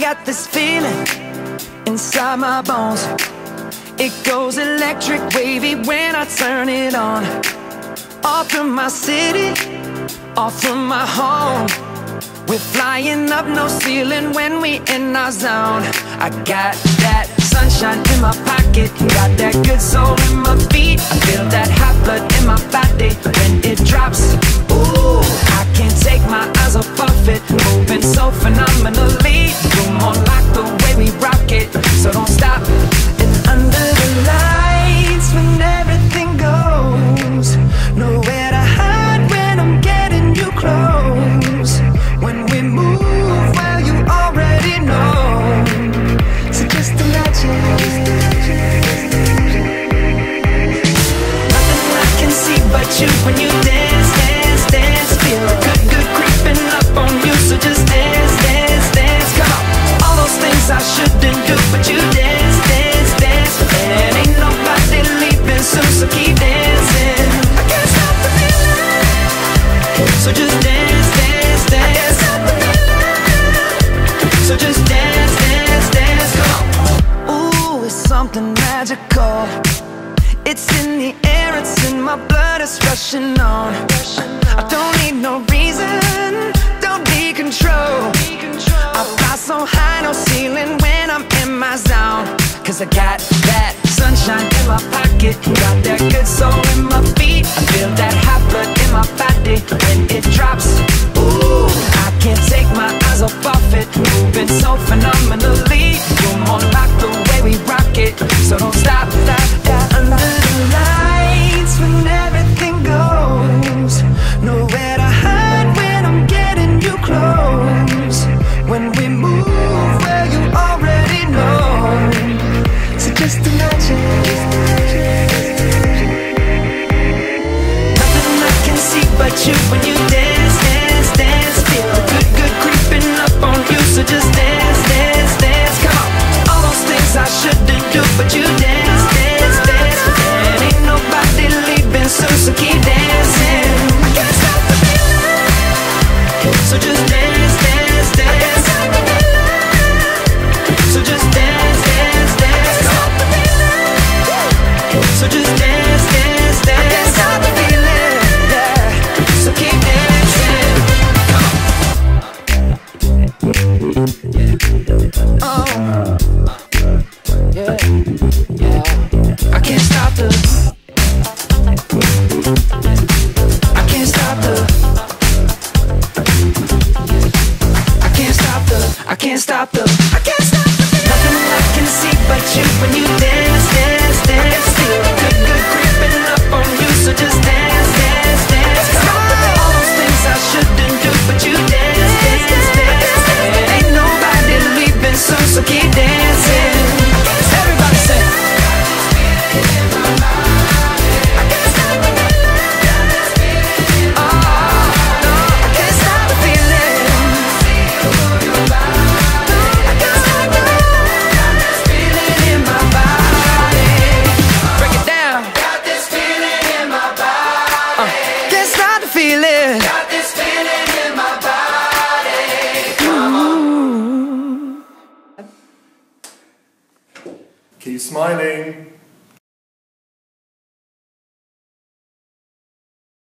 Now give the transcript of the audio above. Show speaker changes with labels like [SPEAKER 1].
[SPEAKER 1] got this feeling inside my bones. It goes electric wavy when I turn it on. Off from my city, off from my home. We're flying up, no ceiling when we in our zone. I got that sunshine in my pocket, got that good soul in my feet. I feel that hot blood in my body when it drops. Ooh, I can't take my eyes off of it, moving so phenomenally. You're more like the way we rock it, so don't stop. And under the lights when everything goes, nowhere to hide when I'm getting you close. When we move, well, you already know. So just imagine. Nothing I can see but you when you dance, dance, dance. Feel good, good creeping up on you. So just dance, dance, dance. Come on. All those things I shouldn't do, but you dance, dance, dance. And ain't nobody leaving soon, so keep dancing. I can't stop the feeling. So just dance, dance, dance. So just dance, dance, dance, come on. Ooh, it's something magical. It's in the air, it's in my blood, it's rushing on. I don't need no reason, don't need control. I fly so high, no ceiling when I'm in my zone. Cause I got that sunshine in my pocket, got that good soul in my feet. I feel that hot blood in my body when it drops. Ooh, I can't take my eyes off of it, moving so phenomenally. You're more like the way we rock it, so don't stop, stop, stop. Under the lights when everything goes, nowhere to hide when I'm getting you close. When we move, well, you already know. So just imagine. Nothing I can see but you when you dance, dance, dance. Feel good, good creeping up on you. So just dance, dance, dance. Come on. All those things I shouldn't do, but you dance, dance, dance. And ain't nobody leaving soon, so keep dancing. I can't stop the feeling. So just dance, dance, dance. So just dance, dance, dance. Come on. So just dance, dance, dance. I can't stop the feeling, yeah. So keep dancing. Oh, yeah, yeah. I can't stop the. I can't stop the. I can't stop the. I can't stop the. I can't stop the. Nothing I can see but you when you dance, dance, dance. Feel good, good creeping up on you. So just dance, dance, dance. Come on. All those things I shouldn't do, but you dance, dance, dance. And ain't nobody leaving soon, so keep dancing. Everybody say.
[SPEAKER 2] Keep smiling.